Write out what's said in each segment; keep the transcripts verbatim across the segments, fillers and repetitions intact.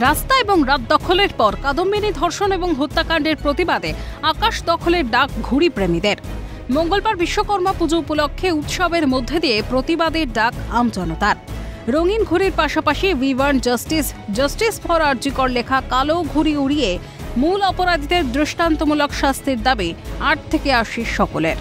রাস্তা এবং রাত দখলের পর কাদম্বিনী ধর্ষণ এবং হত্যাকাণ্ডের প্রতিবাদে আকাশ দখলের ডাক ঘুড়ি প্রেমীদের। মঙ্গলবার বিশ্বকর্মা পুজো উপলক্ষে উৎসবের মধ্যে দিয়ে প্রতিবাদের ডাক আমজনতার। রঙিন ঘুড়ির পাশাপাশি we want justice justice for RG Kar লেখা কালো ঘুড়ি উড়িয়ে মূল অপরাধীদের দৃষ্টান্তমূলক শাস্তির দাবি আট থেকে আশি সকলের।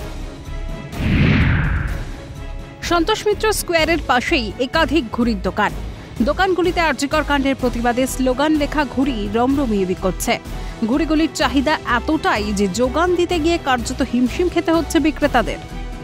সন্তোষ মিত্র স্কোয়ারের পাশেই একাধিক ঘুড়ির দোকান। দোকানগুলিতে আরজিকর কাণ্ডের প্রতিবাদে স্লোগান লেখা ঘুড়ি রমরমিয়ে বিকোচ্ছে। ঘুড়িগুলির চাহিদা এতটাই যে যোগান দিতে গিয়ে কার্যত হিমশিম খেতে হচ্ছে বিক্রেতাদের।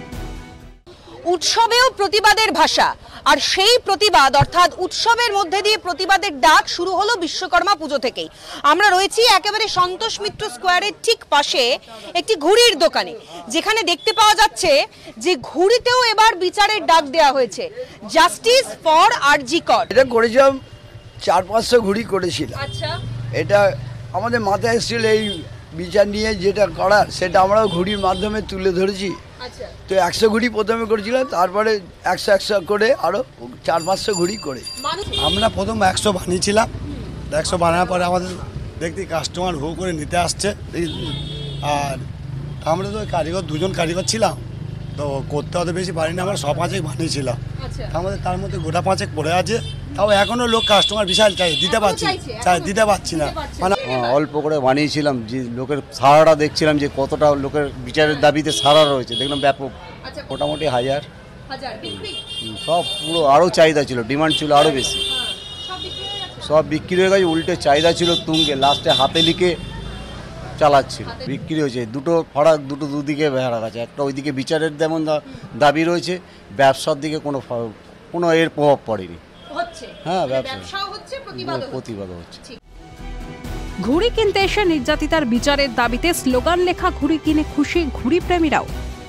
উৎসবেও প্রতিবাদের ভাষা, আর সেই প্রতিবাদ অর্থাৎ উৎসবের মধ্যে দিয়ে প্রতিবাদের ডাক শুরু হলো বিশ্বকর্মা পুজো থেকেই। আমরা রয়েছি একেবারে সন্তোষ মিত্র স্কোয়ারের ঠিক পাশে একটি ঘুড়ির দোকানে, যেখানে দেখতে পাওয়া যাচ্ছে যে ঘুড়িতেও এবার বিচারের ডাক দেওয়া হয়েছে, জাস্টিস ফর আরজিকর। এটা করেছিলাম চার পাঁচশো ঘুড়ি করেছিলাম। আচ্ছা, এটা আমাদের মাথায় এসেছিল এই বিচার নিয়ে যেটা করার, সেটা আমরাও ঘুড়ির মাধ্যমে তুলে ধরেছি। তো একশো ঘুড়ি প্রথমে করেছিলাম, তারপরে একশো একশো করে আরো চার পাঁচশো ঘুড়ি করে আমরা প্রথম একশো বানিয়েছিলাম। একশো বানানোর পরে আমাদের দেখতে কাস্টমার হু করে নিতে আসছে, আর আমরা তো কারিগর দুজন কারিগর ছিলাম, তো করতে অত বেশি পারিনি, আমরা ছ পাঁচেক বানিয়েছিলাম। আমাদের তার মধ্যে গোটা পাঁচেক পড়ে আছে, তাও এখনো লোক কাস্টমার বিশাল চাই, দিতে পারছি চাই দিতে পারছি না। মানে অল্প করে বানিয়েছিলাম, যে লোকের সারাটা দেখছিলাম যে কতটা লোকের বিচারের দাবিতে সারা রয়েছে, দেখলাম ব্যাপক মোটামুটি হাজার সব পুরো আরও চাহিদা ছিল, ডিমান্ড ছিল আরও বেশি, সব বিক্রি হয়ে গেছে। উল্টে চাহিদা ছিল তুঙ্গে, লাস্টে হাতে লিখে চালাচ্ছিল, বিক্রি হয়েছে। দুটো ফারাক, দুটো দুদিকে ফারাক আছে। একটা ওইদিকে বিচারের যেমন দাবি রয়েছে, ব্যবসার দিকে কোনো কোনো এর প্রভাব পড়েনি। হ্যাঁ, ব্যবসা হচ্ছে, প্রতিবাদ হচ্ছে। ঘুড়ি কিনতে এসে নির্যাতিতার বিচারের দাবিতে স্লোগান লেখা ঘুড়ি কিনে খুশি ঘুড়ি প্রেমীরাও।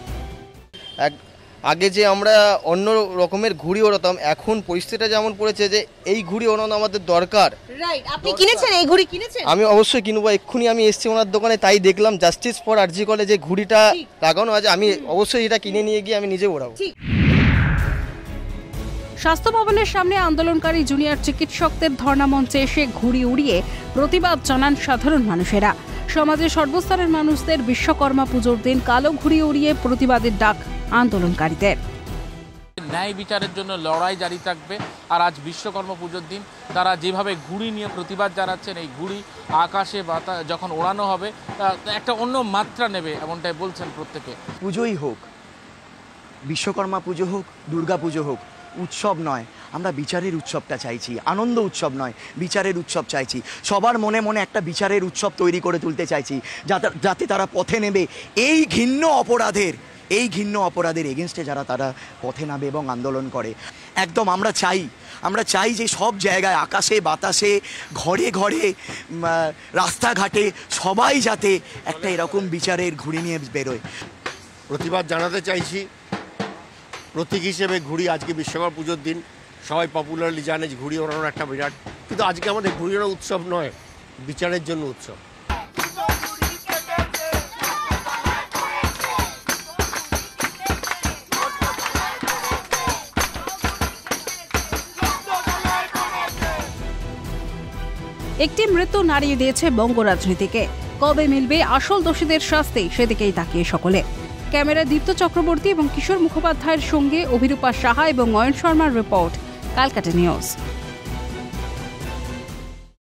আগে যে আমরা অন্য রকমের ঘুড়ি ওড়াতাম, এখন পরিস্থিতিটা যেমন পড়েছে যে এই ঘুড়ি ওড়ানো আমাদের দরকার। রাইট, আপনি কিনেছেন এই ঘুড়ি? কিনেছেন? আমি অবশ্যই কিনবো, এক্ষুনি আমি এসেছি ওনার দোকানে, তাই দেখলাম জাস্টিস ফর আরজিকরে যে ঘুড়িটা লাগানো আছে, আমি অবশ্যই এটা কিনে নিয়ে গিয়ে আমি নিজে ওড়াবো। স্বাস্থ্য ভবনের সামনে আন্দোলনকারী জুনিয়র চিকিৎসকদের ধর্ণা মঞ্চে এসে ঘুড়ি উড়িয়ে প্রতিবাদ জানান সাধারণ মানুষেরা। সমাজের সর্বস্তরের মানুষদের বিশ্বকর্মা পুজোর দিন কালো ঘুড়ি উড়িয়ে প্রতিবাদের ডাক আন্দোলনকারীদের। ন্যায় বিচারের জন্য লড়াই জারি থাকবে। আর আজ বিশ্বকর্মা পুজোর দিন তারা যেভাবে ঘুড়ি নিয়ে প্রতিবাদ জানাচ্ছেন, এই ঘুড়ি আকাশে বাতাস যখন ওড়ানো হবে একটা অন্য মাত্রা নেবে, এমনটাই বলছেন প্রত্যেকে। পুজোই হোক, বিশ্বকর্মা পুজো হোক, দুর্গা পুজো হোক, উৎসব নয়, আমরা বিচারের উৎসবটা চাইছি। আনন্দ উৎসব নয়, বিচারের উৎসব চাইছি। সবার মনে মনে একটা বিচারের উৎসব তৈরি করে তুলতে চাইছি, যাতে যাতে তারা পথে নেবে এই ঘৃণ্য অপরাধের এই ঘৃণ্য অপরাধের এগেনস্টে যারা তারা পথে নামে এবং আন্দোলন করে। একদম আমরা চাই আমরা চাই যে সব জায়গায়, আকাশে বাতাসে, ঘরে ঘরে, রাস্তাঘাটে সবাই যাতে একটা এরকম বিচারের ঘুড়ি নিয়ে বেরোয়। প্রতিবাদ জানাতে চাইছি। প্রতীক হিসেবে ঘুড়ি, আজকে বিশ্বকর্মা পুজোর দিন সবাই পপুলারলি জানে যে ঘুড়ি ওড়ানোর একটা বিরাট, কিন্তু আজকে আমাদের ঘুড়ি ওড়ানো উৎসব নয়, বিচারের জন্য উৎসব। একটি মৃত্যু নাড়িয়ে দিয়েছে বঙ্গ রাজনীতিকে। কবে মিলবে আসল দোষীদের শাস্তি, সেদিকেই তাকিয়ে সকলে। ক্যামেরা দীপ্ত চক্রবর্তী এবং কিশোর মুখোপাধ্যায়ের সঙ্গে অভিরূপা সাহা এবং অয়ন শর্মার রিপোর্ট, ক্যালকাটা নিউজ।